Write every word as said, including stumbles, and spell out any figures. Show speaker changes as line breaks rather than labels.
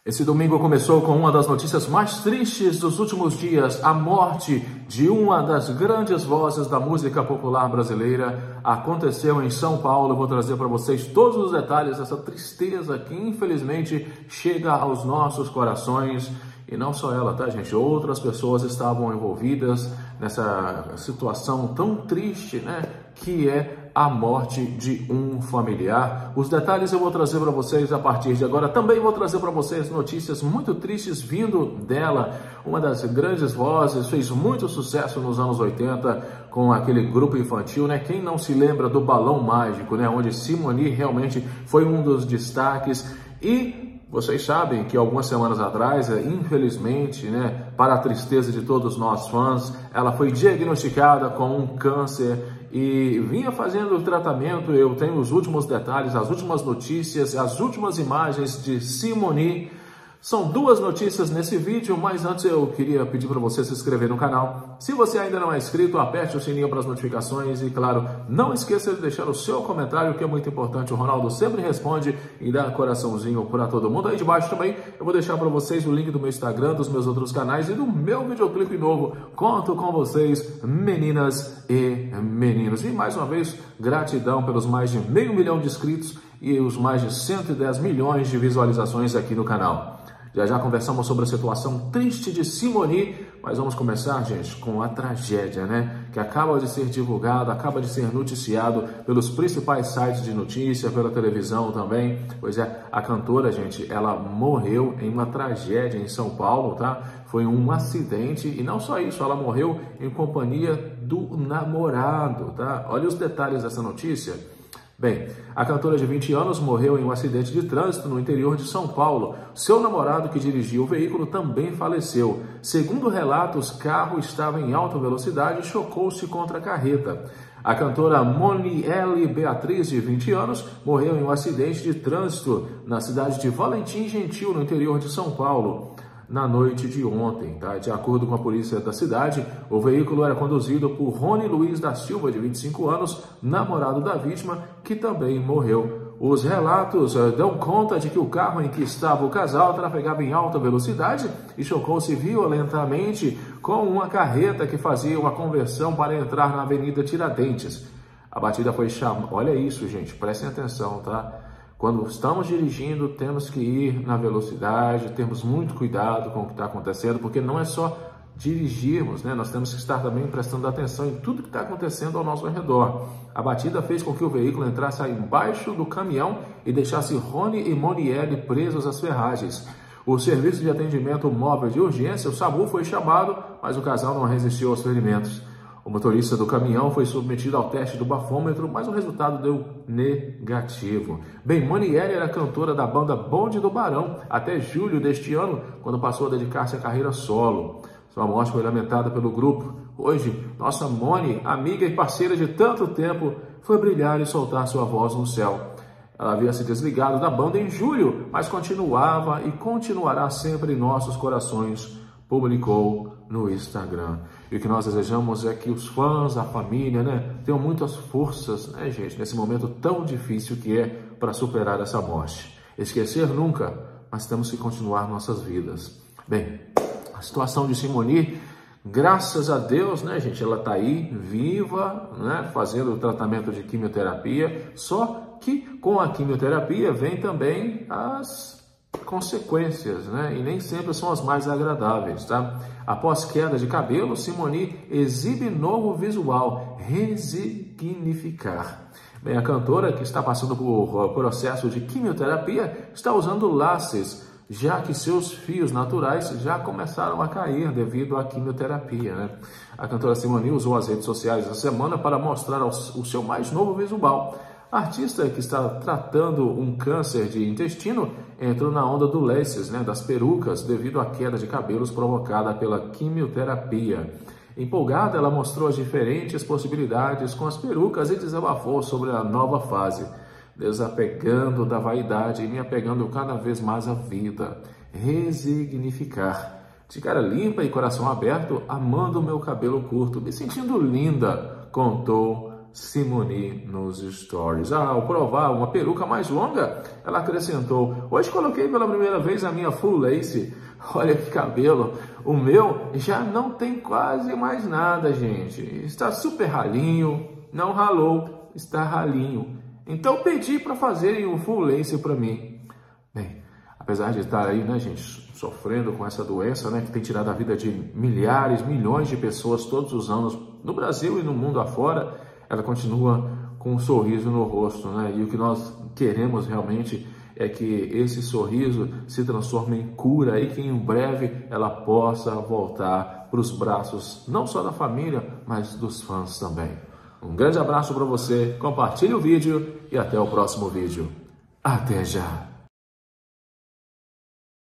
Esse domingo começou com uma das notícias mais tristes dos últimos dias, a morte de uma das grandes vozes da música popular brasileira. Aconteceu em São Paulo. Eu vou trazer para vocês todos os detalhes dessa tristeza que infelizmente chega aos nossos corações. E não só ela, tá, gente? Outras pessoas estavam envolvidas nessa situação tão triste, né? Que é a morte de um familiar. Os detalhes eu vou trazer para vocês a partir de agora. Também vou trazer para vocês notícias muito tristes vindo dela. Uma das grandes vozes, fez muito sucesso nos anos oitenta com aquele grupo infantil, né? Quem não se lembra do Balão Mágico, né? Onde Simone realmente foi um dos destaques. E vocês sabem que algumas semanas atrás, infelizmente, né, para a tristeza de todos nós fãs, ela foi diagnosticada com um câncer e vinha fazendo o tratamento. Eu tenho os últimos detalhes, as últimas notícias, as últimas imagens de Simone. São duas notícias nesse vídeo, mas antes eu queria pedir para você se inscrever no canal. Se você ainda não é inscrito, aperte o sininho para as notificações e, claro, não esqueça de deixar o seu comentário, que é muito importante. O Ronaldo sempre responde e dá coraçãozinho para todo mundo. Aí de baixo também eu vou deixar para vocês o link do meu Instagram, dos meus outros canais e do meu videoclipe novo. Conto com vocês, meninas e meninos. E mais uma vez, gratidão pelos mais de meio milhão de inscritos e os mais de cento e dez milhões de visualizações aqui no canal. Já já conversamos sobre a situação triste de Simone, mas vamos começar, gente, com a tragédia, né? Que acaba de ser divulgado, acaba de ser noticiado pelos principais sites de notícia, pela televisão também. Pois é, a cantora, gente, ela morreu em uma tragédia em São Paulo, tá? Foi um acidente e não só isso, ela morreu em companhia do namorado, tá? Olha os detalhes dessa notícia. Bem, a cantora de vinte anos morreu em um acidente de trânsito no interior de São Paulo. Seu namorado, que dirigia o veículo, também faleceu. Segundo relatos, o carro estava em alta velocidade e chocou-se contra a carreta. A cantora Monielle Beatriz, de vinte anos, morreu em um acidente de trânsito na cidade de Valentim Gentil, no interior de São Paulo, na noite de ontem, tá? De acordo com a polícia da cidade, o veículo era conduzido por Rony Luiz da Silva, de vinte e cinco anos, namorado da vítima, que também morreu. Os relatos uh, dão conta de que o carro em que estava o casal trafegava em alta velocidade e chocou-se violentamente com uma carreta que fazia uma conversão para entrar na Avenida Tiradentes. A batida foi chamada... Olha isso, gente, prestem atenção, tá? Quando estamos dirigindo, temos que ir na velocidade, temos muito cuidado com o que está acontecendo, porque não é só dirigirmos, né? Nós temos que estar também prestando atenção em tudo que está acontecendo ao nosso redor. A batida fez com que o veículo entrasse embaixo do caminhão e deixasse Rony e Monielle presos às ferragens. O serviço de atendimento móvel de urgência, o SAMU, foi chamado, mas o casal não resistiu aos ferimentos. O motorista do caminhão foi submetido ao teste do bafômetro, mas o resultado deu negativo. Bem, Monielle era cantora da banda Bonde do Barão até julho deste ano, quando passou a dedicar-se à carreira solo. Sua morte foi lamentada pelo grupo. Hoje, nossa Moni, amiga e parceira de tanto tempo, foi brilhar e soltar sua voz no céu. Ela havia se desligado da banda em julho, mas continuava e continuará sempre em nossos corações, publicou no Instagram. E o que nós desejamos é que os fãs, a família, né, tenham muitas forças, né, gente, nesse momento tão difícil que é para superar essa morte. Esquecer nunca, mas temos que continuar nossas vidas. Bem, a situação de Simone, graças a Deus, né, gente, ela está aí, viva, né, fazendo o tratamento de quimioterapia, só que com a quimioterapia vem também as consequências, né? E nem sempre são as mais agradáveis, tá? Após queda de cabelo, Simone exibe novo visual, resignificar. Bem, a cantora, que está passando por processo de quimioterapia, está usando láses, já que seus fios naturais já começaram a cair devido à quimioterapia, né? A cantora Simone usou as redes sociais essa semana para mostrar o seu mais novo visual. A artista, que está tratando um câncer de intestino, entrou na onda do laces, né, das perucas, devido à queda de cabelos provocada pela quimioterapia. Empolgada, ela mostrou as diferentes possibilidades com as perucas e desabafou sobre a nova fase, desapegando da vaidade e me apegando cada vez mais à vida. Resignificar. De cara limpa e coração aberto, amando o meu cabelo curto, me sentindo linda, contou Simone nos stories. Ah, ao provar uma peruca mais longa, ela acrescentou: hoje coloquei pela primeira vez a minha full lace. Olha que cabelo. O meu já não tem quase mais nada, gente. Está super ralinho. Não ralou, está ralinho. Então pedi para fazerem o full lace para mim. Bem, apesar de estar aí, né, gente, sofrendo com essa doença, né, que tem tirado a vida de milhares, milhões de pessoas todos os anos, no Brasil e no mundo afora, ela continua com um sorriso no rosto, né? E o que nós queremos realmente é que esse sorriso se transforme em cura e que em breve ela possa voltar para os braços, não só da família, mas dos fãs também. Um grande abraço para você, compartilhe o vídeo e até o próximo vídeo. Até já!